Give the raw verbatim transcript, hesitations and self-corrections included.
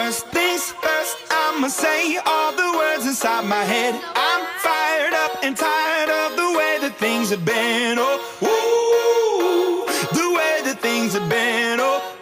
First things first, I'ma say all the words inside my head. I'm fired up and tired of the way that things have been. Oh, ooh, the way that things have been. Oh,